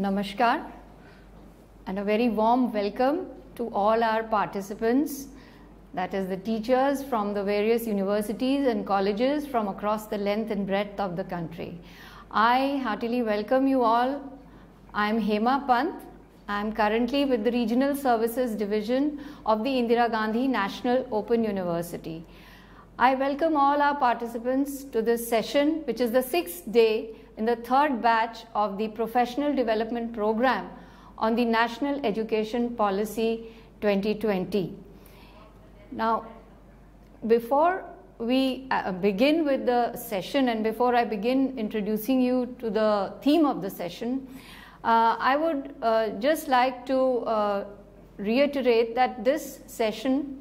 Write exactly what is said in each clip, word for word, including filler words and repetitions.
Namaskar and a very warm welcome to all our participants, that is the teachers from the various universities and colleges from across the length and breadth of the country. I heartily welcome you all. I am Hema Pant. I am currently with the Regional Services Division of the Indira Gandhi National Open University. I welcome all our participants to this session, which is the sixth day in the third batch of the Professional Development Program on the National Education Policy twenty twenty. Now, before we uh, begin with the session and before I begin introducing you to the theme of the session, uh, I would uh, just like to uh, reiterate that this session,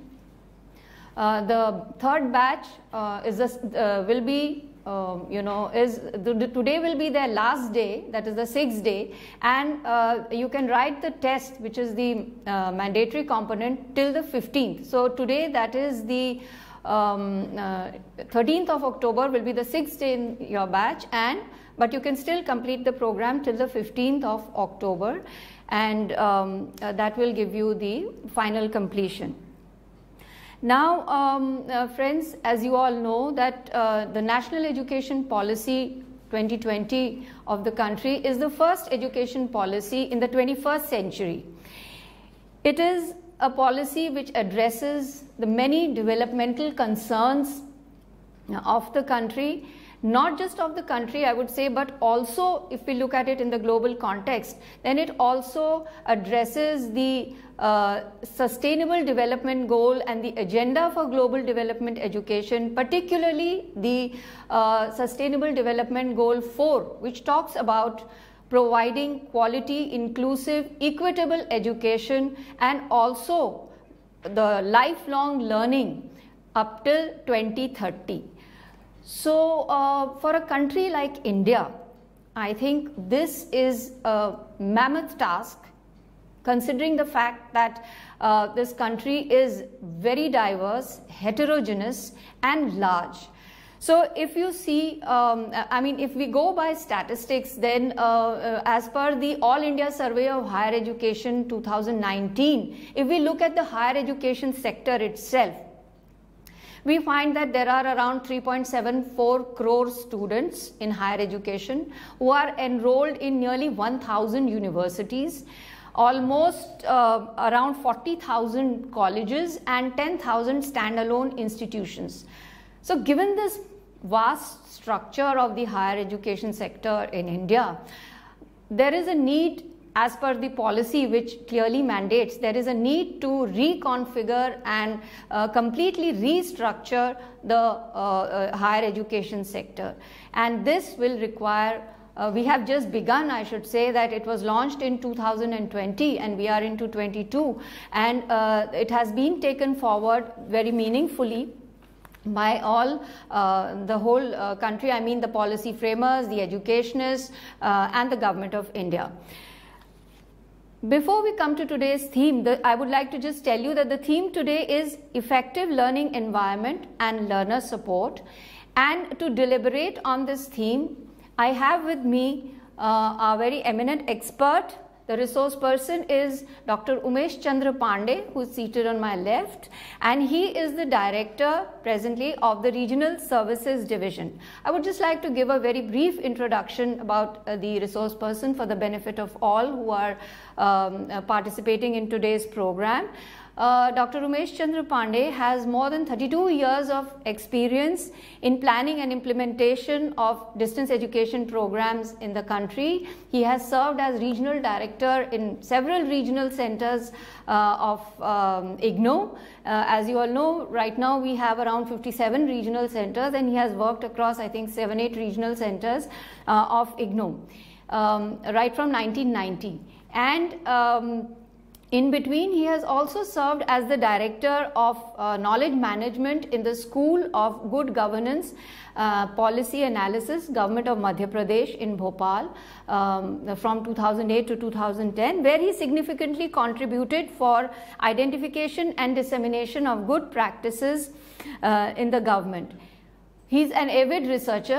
uh, the third batch uh, is a, uh, will be Um, you know, is the, the, today will be their last day, that is the sixth day, and uh, you can write the test, which is the uh, mandatory component, till the fifteenth. So today, that is the um, uh, thirteenth of October will be the sixth day in your batch, and but you can still complete the program till the fifteenth of October, and um, uh, that will give you the final completion. Now, um, uh, friends, as you all know that uh, the National Education Policy twenty twenty of the country is the first education policy in the twenty-first century. It is a policy which addresses the many developmental concerns of the country, not just of the country, I would say, but also if we look at it in the global context, then it also addresses the uh, sustainable development goal and the agenda for global development education, particularly the uh, sustainable development goal four, which talks about providing quality, inclusive, equitable education and also the lifelong learning up till twenty thirty. So, uh, for a country like India, I think this is a mammoth task, considering the fact that uh, this country is very diverse, heterogeneous and large. So, if you see, um, I mean, if we go by statistics, then uh, uh, as per the All India Survey of Higher Education two thousand nineteen, if we look at the higher education sector itself, we find that there are around three point seven four crore students in higher education who are enrolled in nearly one thousand universities, almost uh, around forty thousand colleges and ten thousand standalone institutions. So, given this vast structure of the higher education sector in India, there is a need, as per the policy which clearly mandates, there is a need to reconfigure and uh, completely restructure the uh, uh, higher education sector. And this will require, uh, we have just begun, I should say, that it was launched in two thousand twenty and we are into twenty-two, and uh, it has been taken forward very meaningfully by all, uh, the whole uh, country, I mean the policy framers, the educationists uh, and the government of India. Before we come to today's theme, the, I would like to just tell you that the theme today is effective learning environment and learner support. And to deliberate on this theme, I have with me uh, our very eminent expert. The resource person is Doctor Umesh Chandra Pandey, who is seated on my left, and he is the director presently of the Regional Services Division. I would just like to give a very brief introduction about uh, the resource person for the benefit of all who are um, uh, participating in today's program. Uh, Doctor Umesh Chandra Pandey has more than thirty-two years of experience in planning and implementation of distance education programs in the country. He has served as regional director in several regional centers uh, of um, I G N O. Uh, as you all know, right now we have around fifty-seven regional centers, and he has worked across, I think, seven, eight regional centers uh, of I G N O um, right from nineteen ninety. And um, in between, he has also served as the Director of uh, Knowledge Management in the School of Good Governance uh, Policy Analysis, Government of Madhya Pradesh in Bhopal um, from two thousand eight to two thousand ten, where he significantly contributed for identification and dissemination of good practices uh, in the government. He is an avid researcher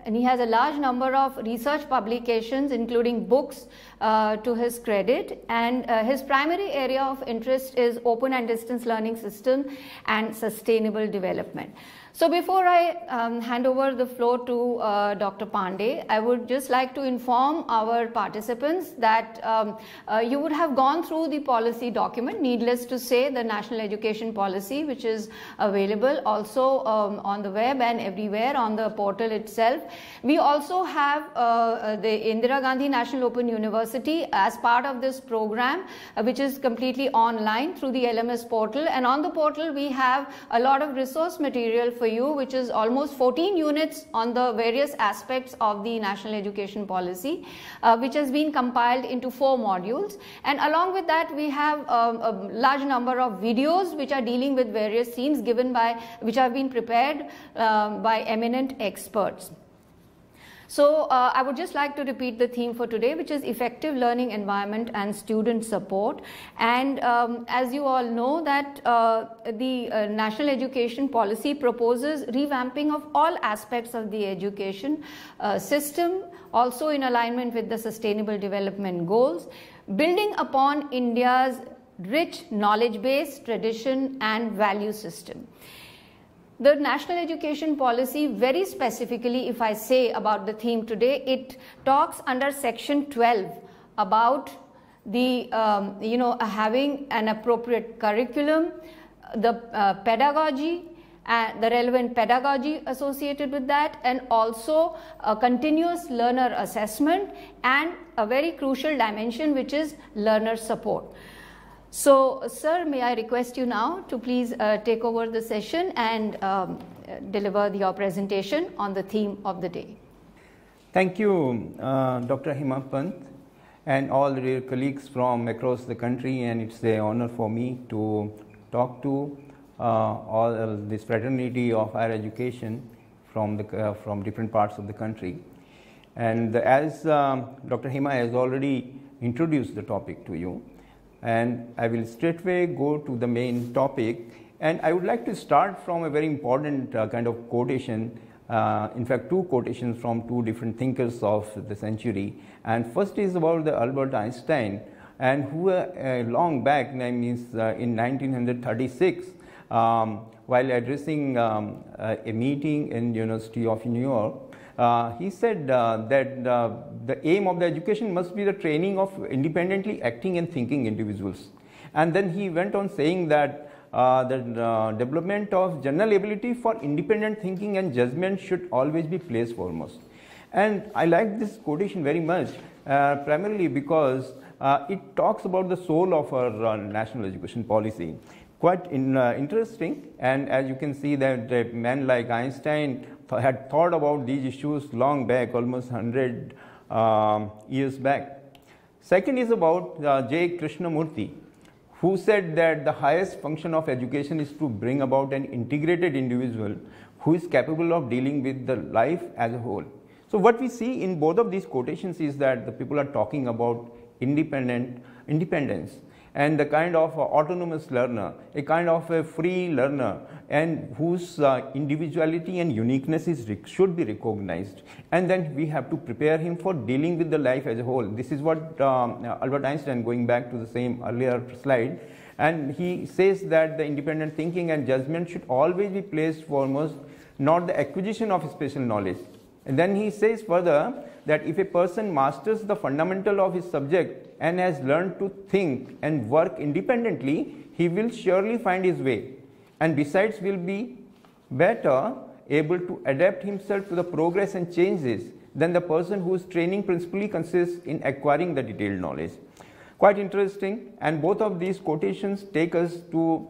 and he has a large number of research publications, including books uh, to his credit, and uh, his primary area of interest is open and distance learning system and sustainable development. So before I um, hand over the floor to uh, Doctor Pandey, I would just like to inform our participants that um, uh, you would have gone through the policy document, needless to say, the National Education Policy, which is available also um, on the web and everywhere on the portal itself. We also have uh, the Indira Gandhi National Open University as part of this program, uh, which is completely online through the L M S portal, and on the portal we have a lot of resource material for you, which is almost fourteen units on the various aspects of the National Education Policy, uh, which has been compiled into four modules. And along with that, we have um, a large number of videos which are dealing with various themes given by, which have been prepared uh, by eminent experts. So uh, I would just like to repeat the theme for today, which is effective learning environment and student support. And um, as you all know that uh, the uh, National Education Policy proposes revamping of all aspects of the education uh, system, also in alignment with the Sustainable Development Goals, building upon India's rich knowledge base, tradition and value system. The National Education Policy, very specifically, if I say about the theme today, it talks under section twelve about the, um, you know, having an appropriate curriculum, the uh, pedagogy, and the relevant pedagogy associated with that, and also a continuous learner assessment and a very crucial dimension, which is learner support. So, sir, may I request you now to please uh, take over the session and um, deliver your presentation on the theme of the day. Thank you, uh, Doctor Hima Pant, and all the colleagues from across the country, and it's an honor for me to talk to uh, all this fraternity of higher education from, the, uh, from different parts of the country. And as um, Doctor Hima has already introduced the topic to you, and I will straightway go to the main topic, and I would like to start from a very important uh, kind of quotation, uh, in fact two quotations from two different thinkers of the century. And first is about the Albert Einstein, and who uh, uh, long back, I mean uh, in nineteen thirty-six, um, while addressing um, uh, a meeting in the University of New York, Uh, he said uh, that uh, the aim of the education must be the training of independently acting and thinking individuals. And then he went on saying that uh, the uh, development of general ability for independent thinking and judgment should always be placed foremost. And I like this quotation very much, uh, primarily because uh, it talks about the soul of our uh, national education policy. Quite in, uh, interesting, and as you can see that a man like Einstein th had thought about these issues long back, almost one hundred um, years back. Second is about uh, J. Krishnamurti, who said that the highest function of education is to bring about an integrated individual who is capable of dealing with the life as a whole. So what we see in both of these quotations is that the people are talking about independent independence and the kind of uh, autonomous learner, a kind of a free learner, and whose uh, individuality and uniqueness is should be recognized. And then we have to prepare him for dealing with the life as a whole. This is what um, Albert Einstein, going back to the same earlier slide, and he says that the independent thinking and judgment should always be placed foremost, not the acquisition of special knowledge. And then he says further that if a person masters the fundamental of his subject and has learned to think and work independently, he will surely find his way, and besides will be better able to adapt himself to the progress and changes than the person whose training principally consists in acquiring the detailed knowledge. Quite interesting, and both of these quotations take us to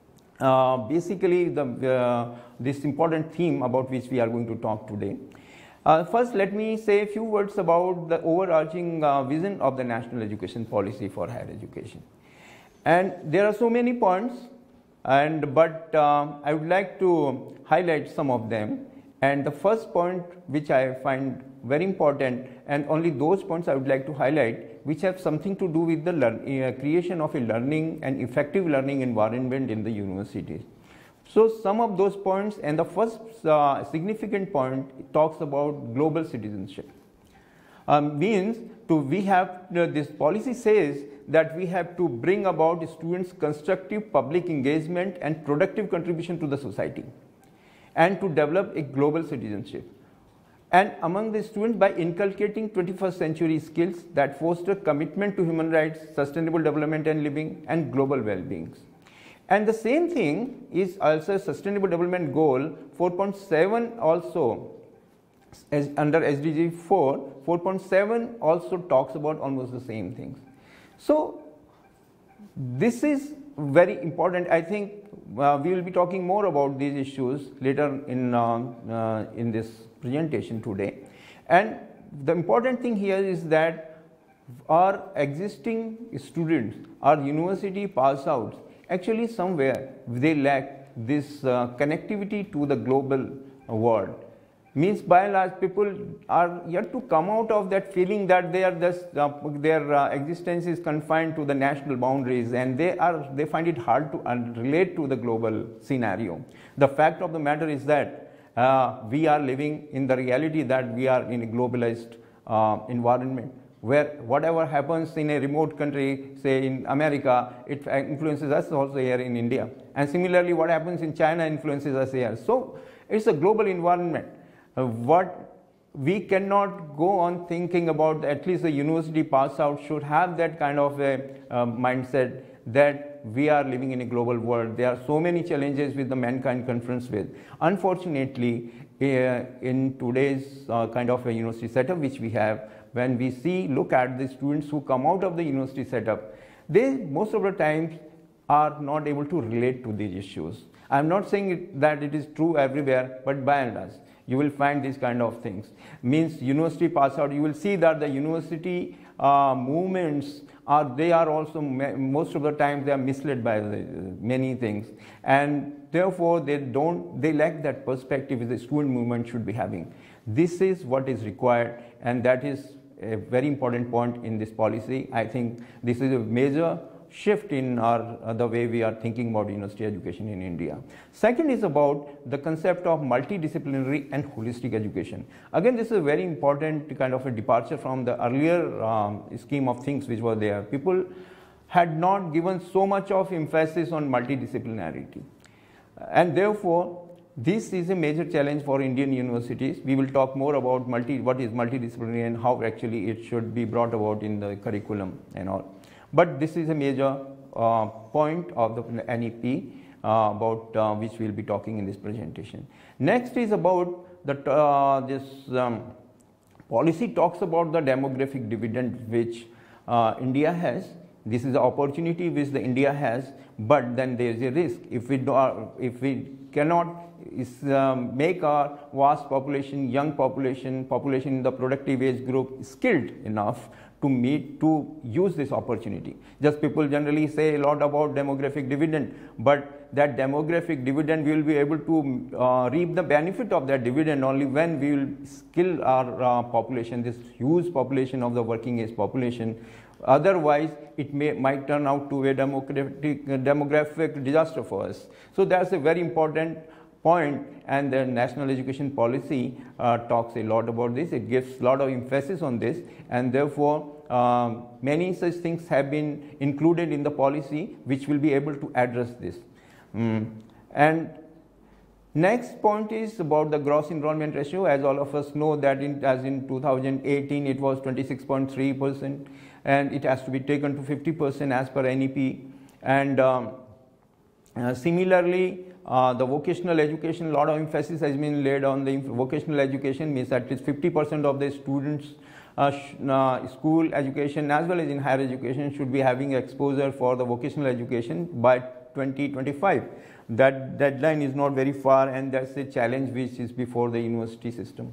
uh, basically the, uh, this important theme about which we are going to talk today. Uh, first, let me say a few words about the overarching uh, vision of the National Education Policy for higher education. And there are so many points, and but uh, I would like to highlight some of them. And the first point, which I find very important, and only those points I would like to highlight, which have something to do with the learn, uh, creation of a learning and effective learning environment in the universities. So some of those points, and the first uh, significant point talks about global citizenship. Um, means to we have uh, this policy says that we have to bring about students' constructive public engagement and productive contribution to the society, and to develop a global citizenship. And among the students, by inculcating twenty-first century skills that foster commitment to human rights, sustainable development and living, and global well-being. And the same thing is also Sustainable Development Goal four point seven also, as under S D G four, four point seven also talks about almost the same things. So this is very important. I think uh, we will be talking more about these issues later in, uh, uh, in this presentation today. And the important thing here is that our existing students, our university pass outs, actually somewhere they lack this uh, connectivity to the global world. Means by and large people are yet to come out of that feeling that they are just, uh, their uh, existence is confined to the national boundaries, and they are they find it hard to uh, relate to the global scenario. The fact of the matter is that uh, we are living in the reality that we are in a globalized uh, environment, where whatever happens in a remote country, say in America, it influences us also here in India. And similarly, what happens in China influences us here. So it's a global environment. Uh, what we cannot go on thinking about, at least the university pass out should have that kind of a uh, mindset that we are living in a global world. There are so many challenges with the mankind confronts with. Unfortunately, uh, in today's uh, kind of a university setup which we have, when we see, look at the students who come out of the university setup, they most of the times are not able to relate to these issues. I am not saying it, that it is true everywhere, but by and large, you will find these kind of things. Means university pass out, you will see that the university uh, movements are, they are also, most of the time they are misled by the, many things. And therefore, they don't, they lack that perspective which the student movement should be having. This is what is required, and that is a very important point in this policy. I think this is a major shift in our, uh, the way we are thinking about university education in India. Second is about the concept of multidisciplinary and holistic education. Again, this is a very important kind of a departure from the earlier um, scheme of things which were there. People had not given so much of emphasis on multidisciplinarity. And therefore, this is a major challenge for Indian universities. We will talk more about multi, what is multidisciplinary and how actually it should be brought about in the curriculum and all. But this is a major uh, point of the N E P uh, about uh, which we will be talking in this presentation. Next is about the, uh, this um, policy talks about the demographic dividend which uh, India has. This is the opportunity which the India has, but then there is a risk. If we, do, uh, if we cannot is, um, make our vast population, young population, population in the productive age group skilled enough to meet, to use this opportunity. Just people generally say a lot about demographic dividend, but that demographic dividend we will be able to uh, reap the benefit of that dividend only when we will skill our uh, population, this huge population of the working age population. Otherwise, it may might turn out to a demographic, demographic disaster for us. So that's a very important point, and the national education policy uh, talks a lot about this. It gives a lot of emphasis on this, and therefore um, many such things have been included in the policy which will be able to address this. Mm. And next point is about the gross enrollment ratio. As all of us know that in, as in two thousand eighteen it was twenty-six point three percent, and it has to be taken to fifty percent as per N E P. And um, uh, similarly, Uh, the vocational education, a lot of emphasis has been laid on the vocational education, means at least fifty percent of the students uh, uh, school education as well as in higher education should be having exposure for the vocational education by twenty twenty-five. That deadline is not very far, and that's a challenge which is before the university system.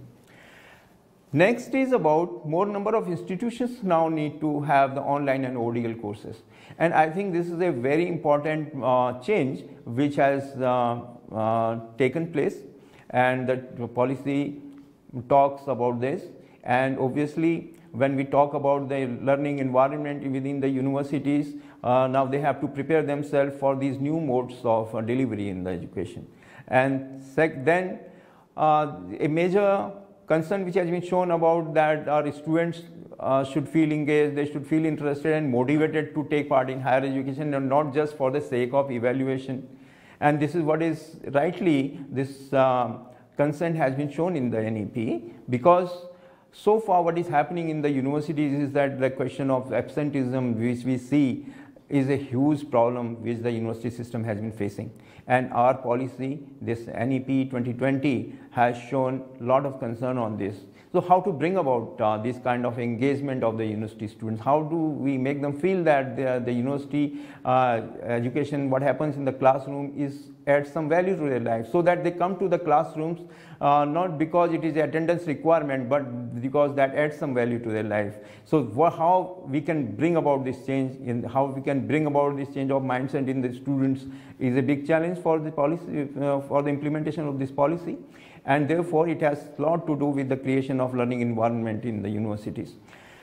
Next is about more number of institutions now need to have the online and O D L courses. And I think this is a very important uh, change which has uh, uh, taken place, and the policy talks about this. And obviously when we talk about the learning environment within the universities, uh, now they have to prepare themselves for these new modes of uh, delivery in the education. And sec then uh, a major concern which has been shown about that our students uh, should feel engaged, they should feel interested and motivated to take part in higher education, and not just for the sake of evaluation. And this is what is rightly this uh, concern has been shown in the N E P, because so far what is happening in the universities is that the question of absenteeism, which we see, is a huge problem which the university system has been facing. And our policy, this N E P twenty twenty, has shown a lot of concern on this. So how to bring about uh, this kind of engagement of the university students? How do we make them feel that the, the university uh, education, what happens in the classroom, is adds some value to their life, so that they come to the classrooms uh, not because it is an attendance requirement, but because that adds some value to their life. So how we can bring about this change, in how we can bring about this change of mindset in the students is a big challenge for the policy, uh, for the implementation of this policy. And therefore it has a lot to do with the creation of learning environment in the universities.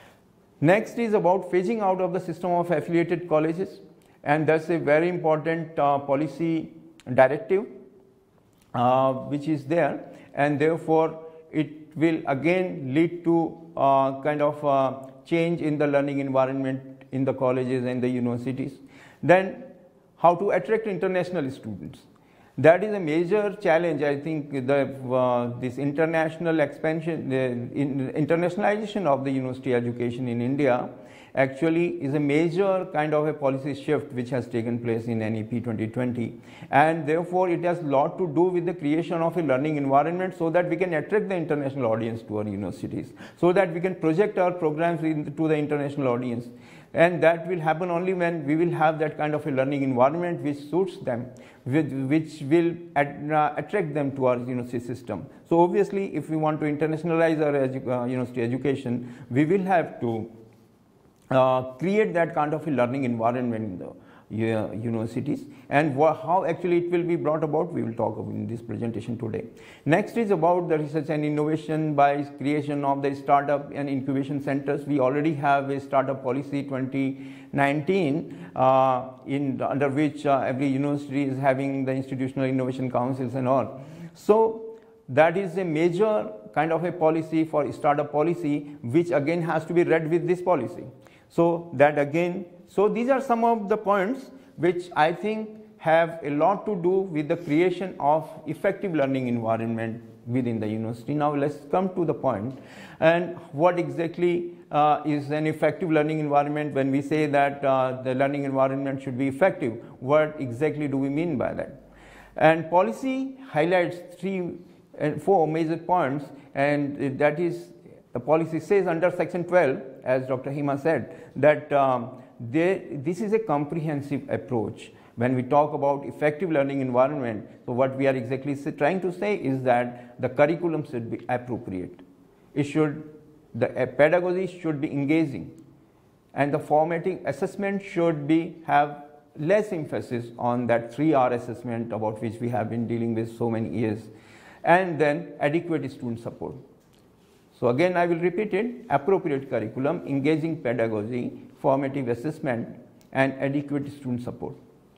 Next is about phasing out of the system of affiliated colleges, and that's a very important uh, policy directive uh, which is there, and therefore it will again lead to uh, kind of uh, change in the learning environment in the colleges and the universities. Then how to attract international students. That is a major challenge. I think the, uh, this international expansion, the in, internationalization of the university education in India actually is a major kind of a policy shift which has taken place in N E P twenty twenty, and therefore it has a lot to do with the creation of a learning environment, so that we can attract the international audience to our universities, so that we can project our programs in, to the international audience. And that will happen only when we will have that kind of a learning environment which suits them, which, which will at, uh, attract them to our university system. So obviously if we want to internationalize our edu uh, university education, we will have to uh, create that kind of a learning environment in the uh, universities, and how actually it will be brought about, we will talk about in this presentation today. Next is about the research and innovation by creation of the startup and incubation centers. We already have a startup policy twenty nineteen uh, in under which uh, every university is having the institutional innovation councils and all. So that is a major kind of a policy for startup policy, which again has to be read with this policy. So that again, so these are some of the points which I think have a lot to do with the creation of effective learning environment within the university. Now let's come to the point, and what exactly uh, is an effective learning environment. When we say that uh, the learning environment should be effective, what exactly do we mean by that? And policy highlights three and four major points, and that is, the policy says under section twelve, as Doctor Hima said, that um, there, this is a comprehensive approach. When we talk about effective learning environment, so what we are exactly trying to say is that the curriculum should be appropriate. It should, the pedagogy should be engaging, and the formative assessment should be have less emphasis on that three R assessment about which we have been dealing with so many years, and then adequate student support. So again I will repeat it: appropriate curriculum, engaging pedagogy, formative assessment, and adequate student support.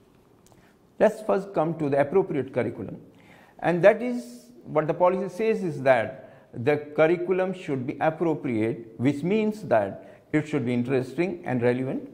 Let's first come to the appropriate curriculum, and that is what the policy says, is that the curriculum should be appropriate, which means that it should be interesting and relevant.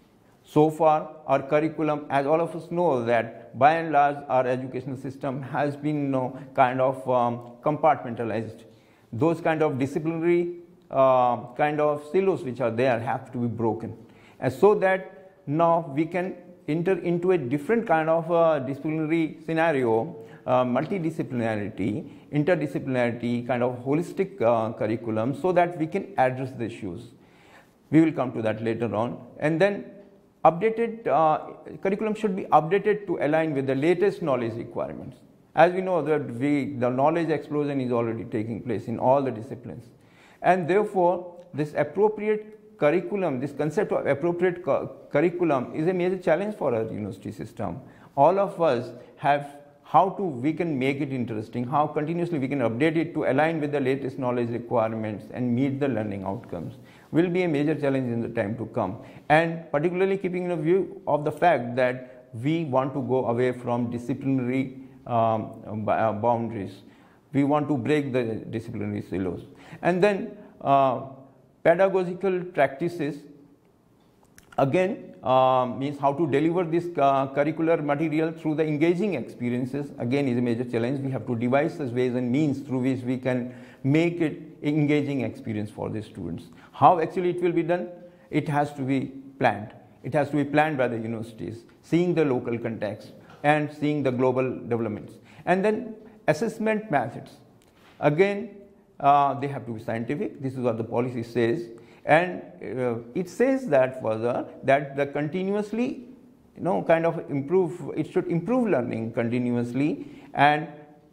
So far our curriculum, as all of us know, that by and large our educational system has been, you know, kind of um, compartmentalized. Those kind of disciplinary uh, kind of silos which are there have to be broken, and so that now we can enter into a different kind of uh, disciplinary scenario, uh, multidisciplinarity, interdisciplinarity, kind of holistic uh, curriculum, so that we can address the issues. We will come to that later on. And then updated uh, curriculum should be updated to align with the latest knowledge requirements. As we know that we, the knowledge explosion is already taking place in all the disciplines, and therefore this appropriate curriculum, this concept of appropriate cu curriculum is a major challenge for our university system. All of us have how to we can make it interesting, how continuously we can update it to align with the latest knowledge requirements and meet the learning outcomes will be a major challenge in the time to come. And particularly keeping in view of the fact that we want to go away from disciplinary um, boundaries. We want to break the disciplinary silos. And then uh, pedagogical practices, again, uh, means how to deliver this uh, curricular material through the engaging experiences, again is a major challenge. We have to devise such ways and means through which we can make it engaging experience for the students. How actually it will be done? It has to be planned. It has to be planned by the universities, seeing the local context and seeing the global developments. And then assessment methods. Again, uh, they have to be scientific. This is what the policy says. And uh, it says that further that the continuously, you know, kind of improve, it should improve learning continuously. And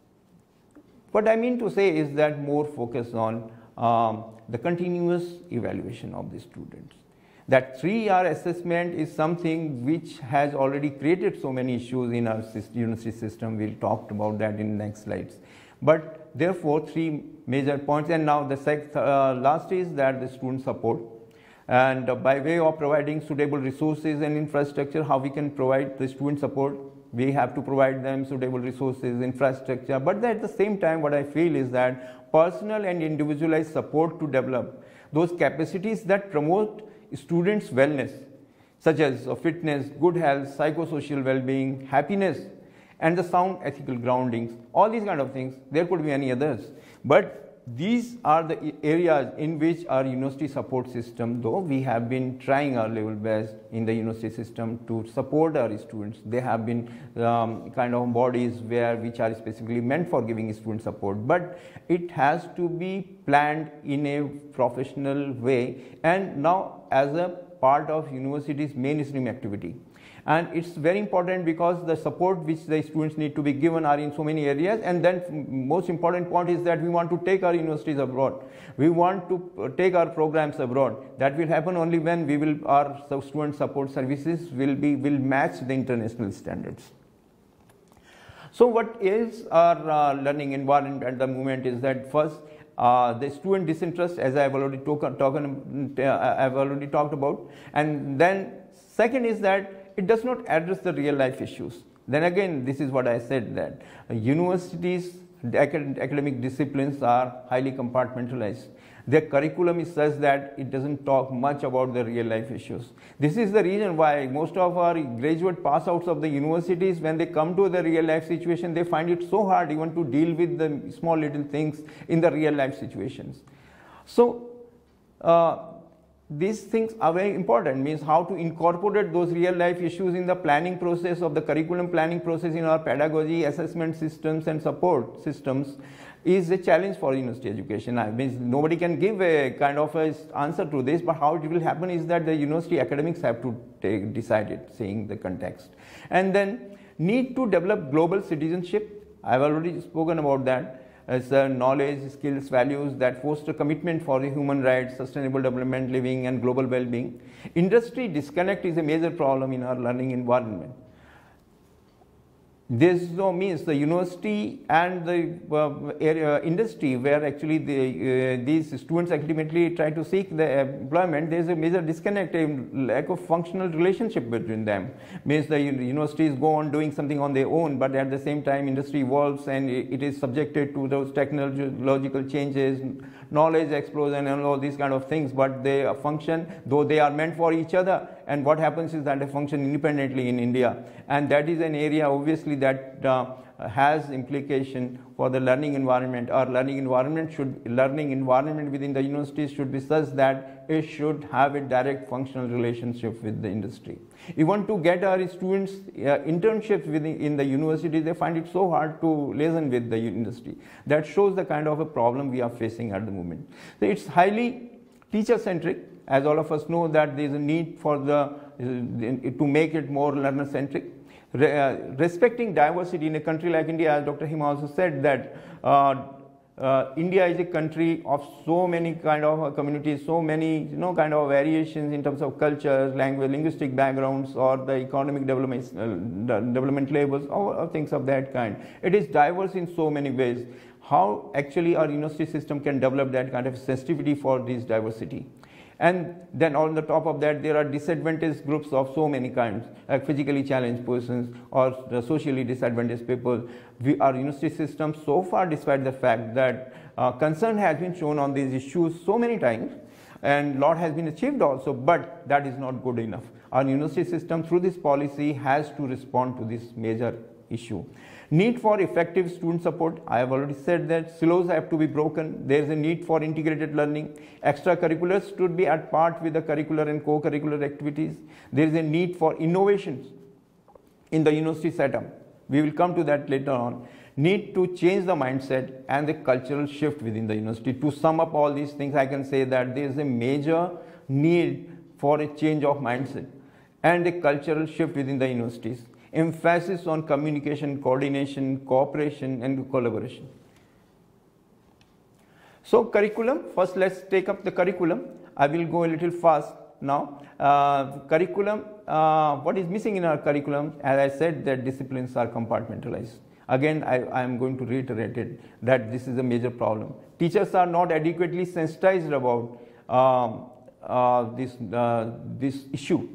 what I mean to say is that more focus on um, the continuous evaluation of the students. That three R assessment is something which has already created so many issues in our university system. We'll talk about that in the next slides. But therefore, three major points. And now the sec, uh, last is that the student support. And uh, by way of providing suitable resources and infrastructure, how we can provide the student support. We have to provide them suitable resources, infrastructure. But at the same time, what I feel is that personal and individualized support to develop those capacities that promote students' wellness, such as fitness, good health, psychosocial well-being, happiness, and the sound ethical groundings, all these kind of things. There could be any others. But these are the areas in which our university support system, though we have been trying our level best in the university system to support our students. They have been um, kind of bodies where which are specifically meant for giving student support. But it has to be planned in a professional way and now as a part of university's mainstream activity. And it's very important because the support which the students need to be given are in so many areas. And then most important point is that we want to take our universities abroad. We want to take our programs abroad. That will happen only when we will, our student support services will be, will match the international standards. So what is our uh, learning environment at the moment is that first, uh, the student disinterest, as I have already talk, talk, uh, I've already talked about. And then second is that it does not address the real life issues. Then again, this is what I said, that universities, the academic disciplines are highly compartmentalized. Their curriculum is such that it doesn't talk much about the real life issues. This is the reason why most of our graduate pass outs of the universities, when they come to the real life situation, they find it so hard even to deal with the small little things in the real life situations. So, uh, these things are very important, means how to incorporate those real life issues in the planning process of the curriculum planning process in our pedagogy, assessment systems and support systems is a challenge for university education. I mean, nobody can give a kind of a answer to this, but how it will happen is that the university academics have to take, decide it, seeing the context. And then need to develop global citizenship. I've already spoken about that. As uh, knowledge, skills, values that foster commitment for the human rights, sustainable development, living and global well-being. Industry disconnect is a major problem in our learning environment. This no means the university and the uh, area, industry where actually the, uh, these students ultimately try to seek the employment, there is a major disconnect, a lack of functional relationship between them. Means the universities go on doing something on their own, but at the same time industry evolves and it is subjected to those technological changes, knowledge explosion and all these kind of things, but they function, though they are meant for each other. And what happens is that they function independently in India. And that is an area obviously that uh, has implication for the learning environment. Our learning environment should, learning environment within the universities should be such that it should have a direct functional relationship with the industry. Even to get our students uh, internships within in the university, they find it so hard to liaison with the industry. That shows the kind of a problem we are facing at the moment. So it's highly teacher-centric. As all of us know that there is a need for the, uh, to make it more learner-centric. Re, uh, respecting diversity in a country like India, as Doctor Hima also said that uh, uh, India is a country of so many kind of uh, communities, so many you know kind of variations in terms of culture, language, linguistic backgrounds, or the economic development, uh, development levels, or, or things of that kind. It is diverse in so many ways. How actually our university system can develop that kind of sensitivity for this diversity. And then on the top of that, there are disadvantaged groups of so many kinds, like physically challenged persons or the socially disadvantaged people. We, our university system, so far, despite the fact that uh, concern has been shown on these issues so many times, and lot has been achieved also, but that is not good enough. Our university system, through this policy, has to respond to this major issue. Need for effective student support. I have already said that silos have to be broken. There is a need for integrated learning. Extracurriculars should be at part with the curricular and co-curricular activities. There is a need for innovations in the university setup. We will come to that later on. Need to change the mindset and the cultural shift within the university. To sum up all these things, I can say that there is a major need for a change of mindset and a cultural shift within the universities. Emphasis on communication, coordination, cooperation, and collaboration. So curriculum, first let's take up the curriculum. I will go a little fast now. Uh, curriculum, uh, what is missing in our curriculum? As I said, that disciplines are compartmentalized. Again, I, I am going to reiterate it, that this is a major problem. Teachers are not adequately sensitized about um, uh, this, uh, this issue.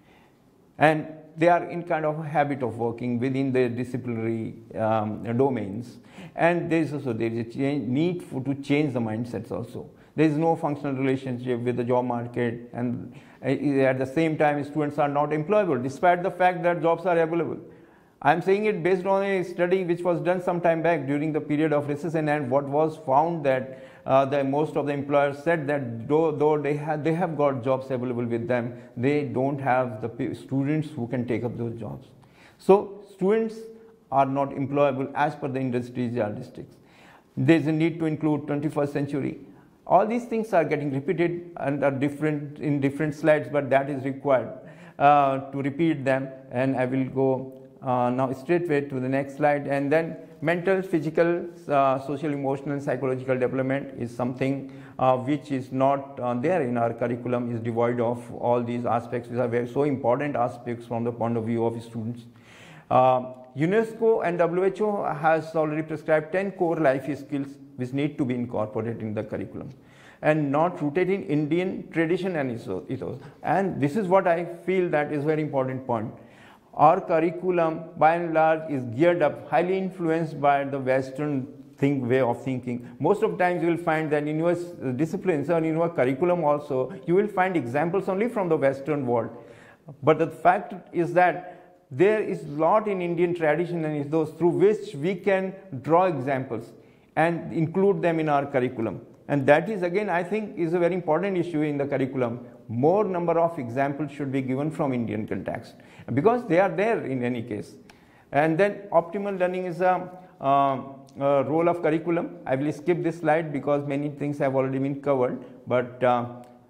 And they are in kind of a habit of working within their disciplinary um, domains. And there is also there is a change, need for, to change the mindsets also. There is no functional relationship with the job market, and uh, at the same time students are not employable despite the fact that jobs are available. I am saying it based on a study which was done some time back during the period of recession, and what was found that Uh, the, most of the employers said that though, though they, have, they have got jobs available with them, they don't have the students who can take up those jobs. So students are not employable as per the industry statistics. There is a need to include twenty-first century. All these things are getting repeated and are different in different slides, but that is required uh, to repeat them, and I will go uh, now straightway to the next slide. And then mental, physical, uh, social, emotional, and psychological development is something uh, which is not uh, there in our curriculum, is devoid of all these aspects, which are very so important aspects from the point of view of students. Uh, UNESCO and W H O has already prescribed ten core life skills which need to be incorporated in the curriculum and not rooted in Indian tradition and ethos. And this is what I feel that is a very important point. Our curriculum, by and large, is geared up, highly influenced by the Western think, way of thinking. Most of the times you will find that in your disciplines or in your curriculum also, you will find examples only from the Western world. But the fact is that there is a lot in Indian tradition and ethos through which we can draw examples and include them in our curriculum. And that is, again, I think is a very important issue in the curriculum. More number of examples should be given from Indian context, because they are there in any case. And then optimal learning is a, uh, a role of curriculum. I will skip this slide because many things have already been covered. But uh,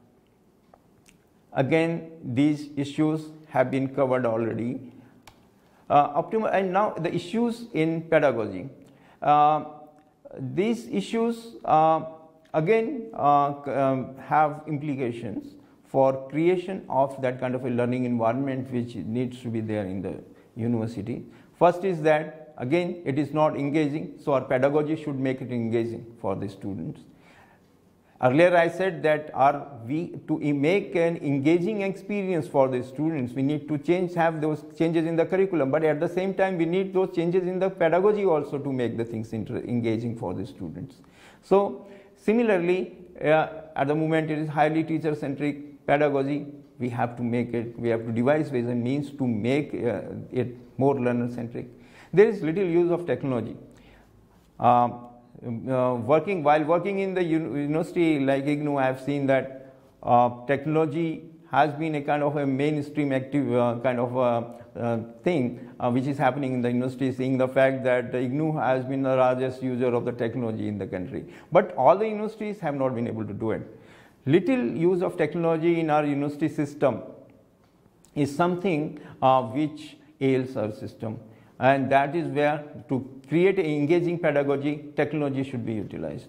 again, these issues have been covered already. Uh, optimal, and now the issues in pedagogy. Uh, these issues uh, again uh, um, have implications for creation of that kind of a learning environment which needs to be there in the university. First is that, again, it is not engaging, so our pedagogy should make it engaging for the students. Earlier I said that our, we, to make an engaging experience for the students, we need to change, have those changes in the curriculum, but at the same time we need those changes in the pedagogy also to make the things engaging for the students. So similarly, uh, at the moment it is highly teacher-centric pedagogy. We have to make it, we have to devise ways and means to make uh, it more learner-centric. There is little use of technology. Uh, uh, working while working in the university like I G N U, I have seen that uh, technology has been a kind of a mainstream active uh, kind of a, uh, thing uh, which is happening in the university, seeing the fact that the I G N U has been the largest user of the technology in the country. But all the universities have not been able to do it. Little use of technology in our university system is something uh, which ails our system. And that is where, to create an engaging pedagogy, technology should be utilized.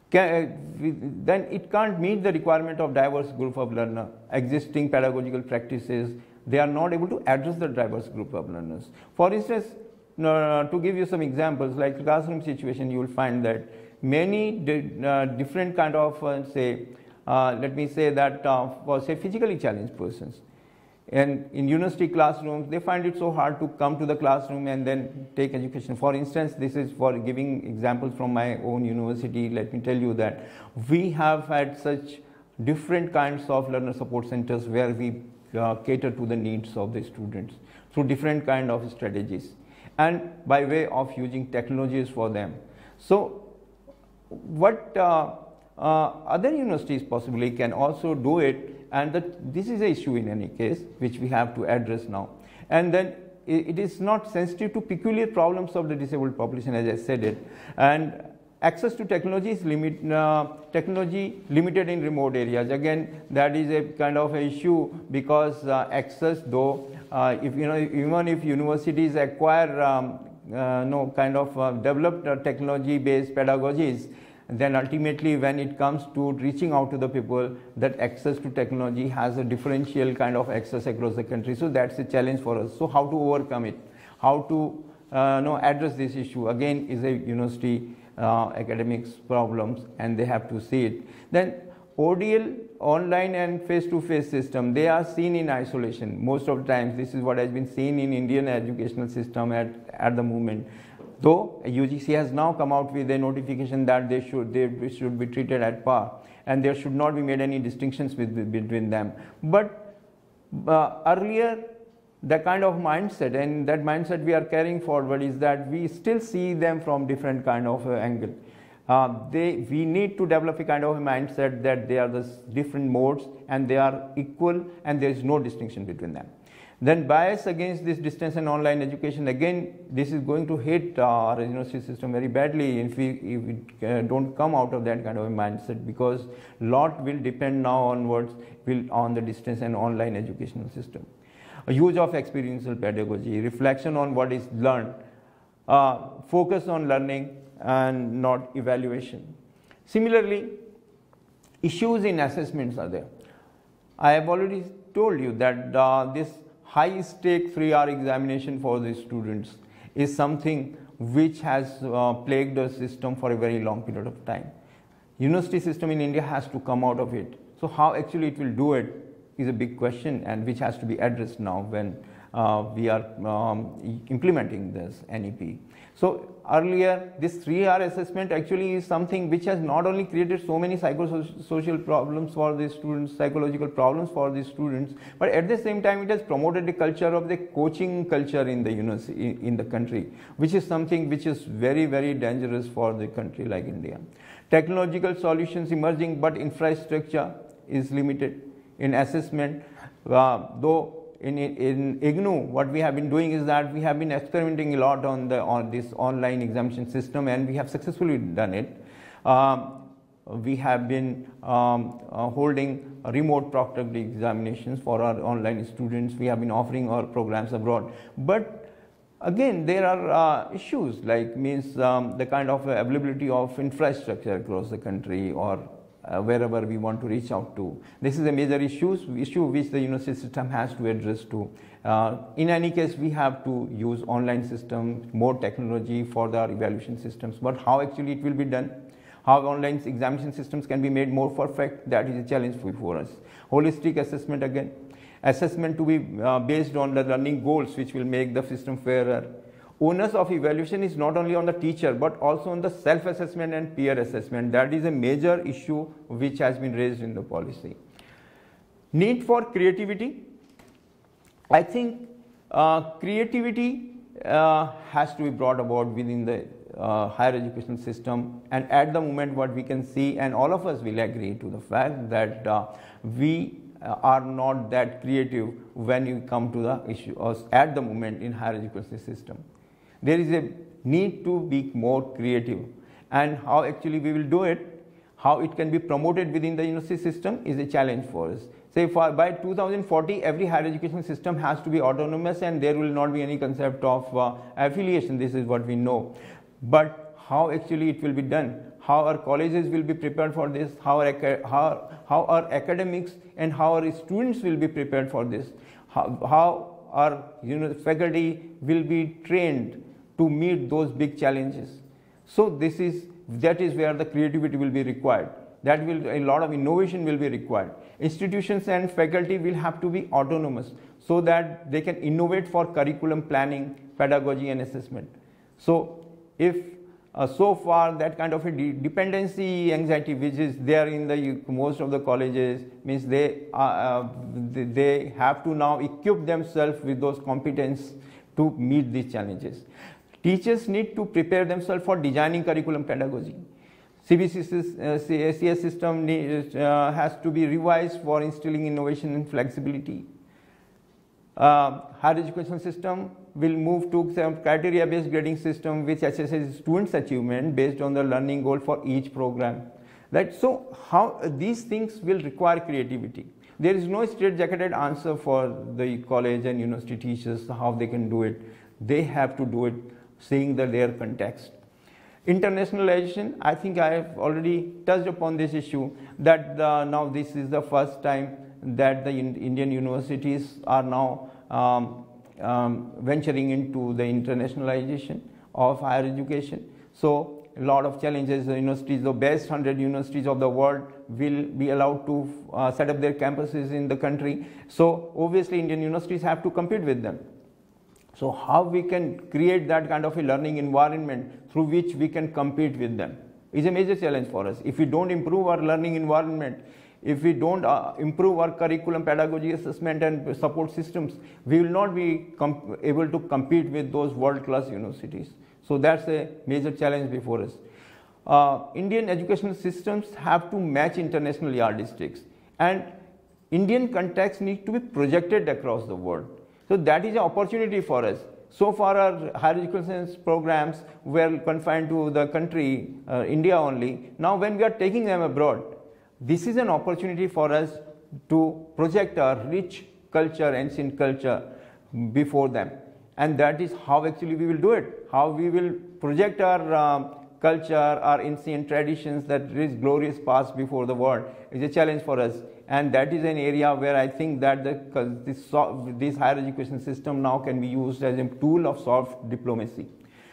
Can, then it can't meet the requirement of diverse group of learner. Existing pedagogical practices, they are not able to address the diverse group of learners. For instance, uh, to give you some examples, like classroom situation, you will find that many di uh, different kind of, uh, say, uh, let me say that uh, for say physically challenged persons, and in university classrooms, they find it so hard to come to the classroom and then take education. For instance, this is for giving examples from my own university. Let me tell you that we have had such different kinds of learner support centers where we uh, cater to the needs of the students through different kind of strategies and by way of using technologies for them. So what uh, uh, other universities possibly can also do it, and that this is an issue in any case which we have to address now. And then it is not sensitive to peculiar problems of the disabled population, as I said it. And access to technology is limit, uh, technology limited in remote areas. Again, that is a kind of an issue, because uh, access, though, uh, if you know, even if universities acquire um, uh, no kind of uh, developed uh, technology-based pedagogies, then ultimately when it comes to reaching out to the people, that access to technology has a differential kind of access across the country. So that's a challenge for us. So how to overcome it? How to uh, no, address this issue? Again, is a university uh, academics problems, and they have to see it. Then O D L, online and face-to-face system, they are seen in isolation. Most of the times, this is what has been seen in Indian educational system at, at the moment. Though U G C has now come out with a notification that they should, they should be treated at par, and there should not be made any distinctions with, between them. But uh, earlier, the kind of mindset, and that mindset we are carrying forward, is that we still see them from different kind of uh, angle. Uh, they, we need to develop a kind of a mindset that they are the different modes and they are equal and there is no distinction between them. Then bias against this distance and online education, again, this is going to hit uh, our university system very badly if we, if we uh, don't come out of that kind of a mindset, because a lot will depend now onwards will on the distance and online educational system. A use of experiential pedagogy, reflection on what is learned, uh, focus on learning and not evaluation. Similarly, issues in assessments are there. I have already told you that uh, this high stake three hour examination for the students is something which has uh, plagued the system for a very long period of time. University system in India has to come out of it. So how actually it will do it is a big question, and which has to be addressed now when uh, we are um, implementing this N E P. So earlier, this three hour assessment actually is something which has not only created so many psychosocial problems for the students, psychological problems for the students, but at the same time it has promoted the culture of the coaching culture in the university, in the country, which is something which is very, very dangerous for the country like India. Technological solutions emerging, but infrastructure is limited in assessment, uh, though In, in I G N U, what we have been doing is that we have been experimenting a lot on, the, on this online examination system, and we have successfully done it. Um, we have been um, uh, holding remote proctored examinations for our online students. We have been offering our programs abroad. But again, there are uh, issues like means um, the kind of availability of infrastructure across the country, or Uh, wherever we want to reach out to. This is a major issue, issue which the university system has to address to. Uh, in any case, we have to use online systems, more technology for our evaluation systems. But how actually it will be done? How online examination systems can be made more perfect? That is a challenge before us. Holistic assessment again. Assessment to be uh, based on the learning goals, which will make the system fairer. Onus of evaluation is not only on the teacher, but also on the self-assessment and peer assessment. That is a major issue which has been raised in the policy. Need for creativity. I think uh, creativity uh, has to be brought about within the uh, higher education system. And at the moment, what we can see, and all of us will agree to the fact that uh, we are not that creative when you come to the issue at the moment in higher education system. There is a need to be more creative, and how actually we will do it, how it can be promoted within the university system is a challenge for us. Say for, by two thousand forty, every higher education system has to be autonomous and there will not be any concept of uh, affiliation. This is what we know. But how actually it will be done? How our colleges will be prepared for this? How our, how, how our academics and how our students will be prepared for this? How, how our you know, faculty will be trained to meet those big challenges? So this is, that is where the creativity will be required. That will, a lot of innovation will be required. Institutions and faculty will have to be autonomous so that they can innovate for curriculum planning, pedagogy and assessment. So if uh, so far that kind of a de dependency anxiety which is there in the most of the colleges means they, uh, uh, they have to now equip themselves with those competence to meet these challenges. Teachers need to prepare themselves for designing curriculum pedagogy. C B C S system needs, uh, has to be revised for instilling innovation and flexibility. Uh, higher education system will move to some criteria-based grading system which assesses students' achievement based on the learning goal for each program. Right? So, how uh, these things will require creativity. There is no straight-jacketed answer for the college and university teachers how they can do it. They have to do it seeing the, their context. Internationalization, I think I have already touched upon this issue that the, now this is the first time that the in, Indian universities are now um, um, venturing into the internationalization of higher education. So a lot of challenges, the universities, the best one hundred universities of the world will be allowed to uh, set up their campuses in the country. So obviously Indian universities have to compete with them. So how we can create that kind of a learning environment through which we can compete with them is a major challenge for us. If we don't improve our learning environment, if we don't uh, improve our curriculum, pedagogy, assessment and support systems, we will not be able to compete with those world-class universities. So that's a major challenge before us. Uh, Indian educational systems have to match international yardsticks, and Indian context needs to be projected across the world. So that is an opportunity for us. So far our higher education programs were confined to the country, uh, India only. Now when we are taking them abroad, this is an opportunity for us to project our rich culture, ancient culture before them. And that is how actually we will do it, how we will project our um, culture, our ancient traditions, that rich, glorious past before the world is a challenge for us. And that is an area where I think that the, this, this higher education system now can be used as a tool of soft diplomacy.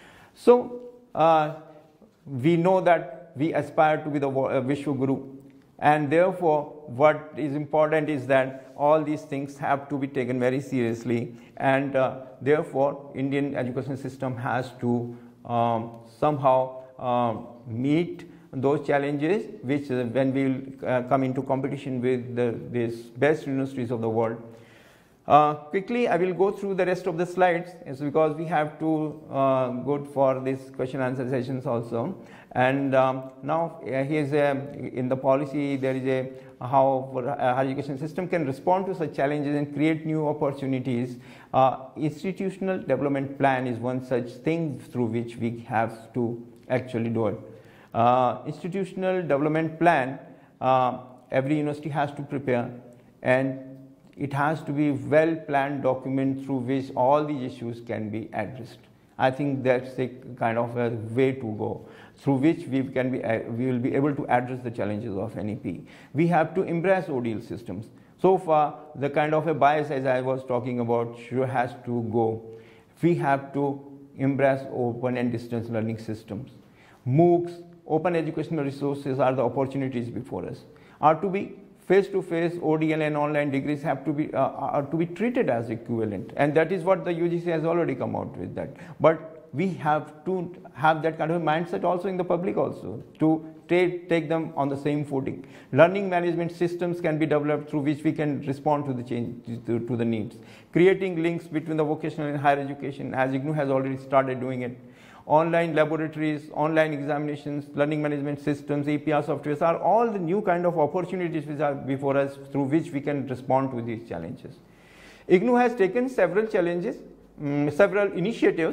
So uh, we know that we aspire to be the uh, Vishwa Guru, and therefore what is important is that all these things have to be taken very seriously, and uh, therefore Indian education system has to um, somehow uh, meet those challenges which uh, when we will uh, come into competition with the these best universities of the world. Uh, quickly I will go through the rest of the slides, is because we have to uh, go for this question answer sessions also. And um, now uh, here is a, in the policy there is a how a higher education system can respond to such challenges and create new opportunities. Uh, institutional development plan is one such thing through which we have to actually do it. Uh, institutional development plan, uh, every university has to prepare, and it has to be well planned document through which all these issues can be addressed. I think that's a kind of a way to go through which we can be uh, we will be able to address the challenges of N E P. We have to embrace O D L systems. So far the kind of a bias as I was talking about sure has to go. We have to embrace open and distance learning systems. MOOCs, open educational resources are the opportunities before us. Are to be face-to-face, O D L and online degrees have to be uh, are to be treated as equivalent, and that is what the U G C has already come out with that. But we have to have that kind of a mindset also in the public also, to take, take them on the same footing. Learning management systems can be developed through which we can respond to the change, to, to the needs. Creating links between the vocational and higher education, as I G N U has already started doing it. Online laboratories, online examinations, learning management systems, A P I softwares are all the new kind of opportunities which are before us through which we can respond to these challenges. I G N U has taken several challenges, um, several initiatives,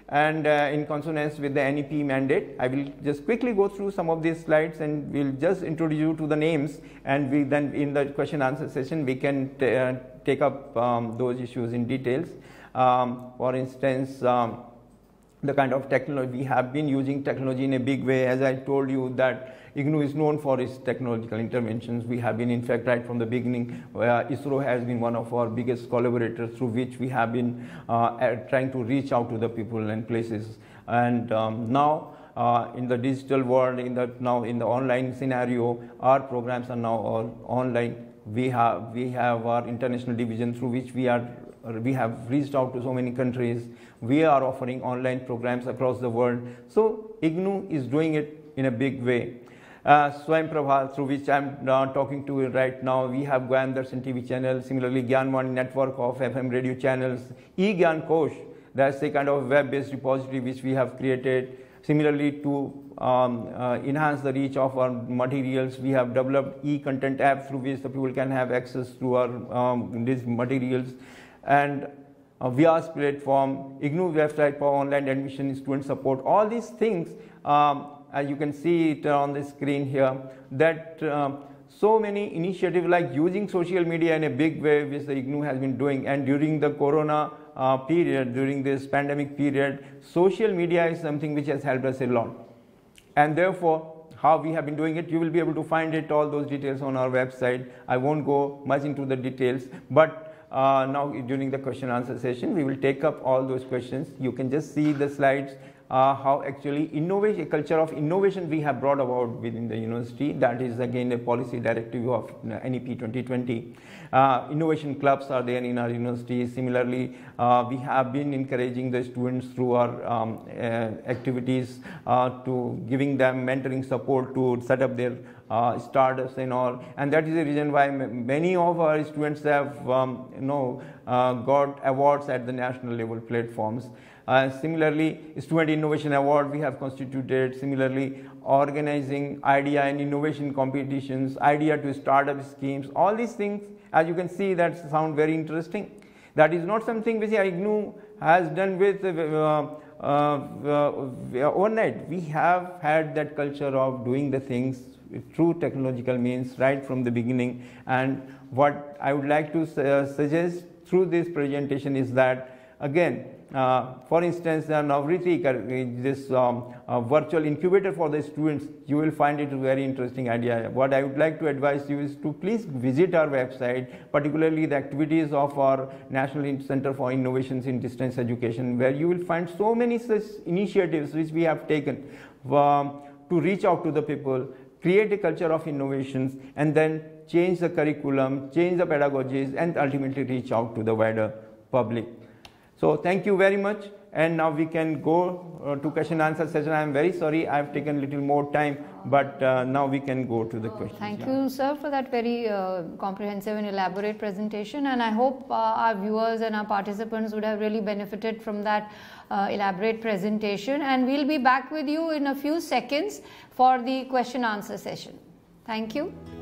and uh, in consonance with the N E P mandate. I will just quickly go through some of these slides and we'll just introduce you to the names, and we then in the question answer session we can t uh, take up um, those issues in details. Um, for instance, um, the kind of technology, we have been using technology in a big way. As I told you that I G N U is known for its technological interventions. We have been, in fact, right from the beginning, uh, ISRO has been one of our biggest collaborators through which we have been uh, trying to reach out to the people and places. And um, now, uh, in the digital world, in the now in the online scenario, our programs are now all online. We have we have our international division through which we are we have reached out to so many countries. We are offering online programs across the world. So I G N U is doing it in a big way. Uh, Swayam Prabha, through which I am uh, talking to you right now, we have Gyan Darshan T V channel, similarly Gyanvani network of F M radio channels, E-Gyan Kosh, that's a kind of web-based repository which we have created. Similarly, to um, uh, enhance the reach of our materials, we have developed e-content app through which the people can have access to our um, these materials. And uh, V R S platform, I G N U website for online admission, student support, all these things, um, as you can see it on the screen here, that uh, so many initiatives like using social media in a big way which the I G N U has been doing. And during the corona uh, period, during this pandemic period, social media is something which has helped us a lot. And therefore, how we have been doing it, you will be able to find it, all those details on our website. I won't go much into the details, but uh, now during the question answer session, we will take up all those questions. You can just see the slides. Uh, how actually innovation, a culture of innovation we have brought about within the university. That is again a policy directive of N E P twenty twenty. Uh, innovation clubs are there in our university. Similarly, uh, we have been encouraging the students through our um, uh, activities uh, to giving them mentoring support to set up their uh, startups and all. And that is the reason why many of our students have um, you know, uh, got awards at the national level platforms. Uh, similarly, Student Innovation Award we have constituted. Similarly, organizing idea and innovation competitions, idea to startup schemes, all these things, as you can see, that sound very interesting. That is not something which I G N U has done with uh, uh, uh, overnight. We have had that culture of doing the things through technological means right from the beginning. And what I would like to uh, suggest through this presentation is that, again, Uh, for instance, uh, Navriti, this um, uh, virtual incubator for the students, you will find it a very interesting idea. What I would like to advise you is to please visit our website, particularly the activities of our National Center for Innovations in Distance Education, where you will find so many such initiatives which we have taken um, to reach out to the people, create a culture of innovations, and then change the curriculum, change the pedagogies, and ultimately reach out to the wider public. So thank you very much, and now we can go uh, to question answer session. I am very sorry I have taken a little more time, but uh, now we can go to the questions. Thank yeah. you, sir, for that very uh, comprehensive and elaborate presentation, and I hope uh, our viewers and our participants would have really benefited from that uh, elaborate presentation, and we'll be back with you in a few seconds for the question answer session. Thank you.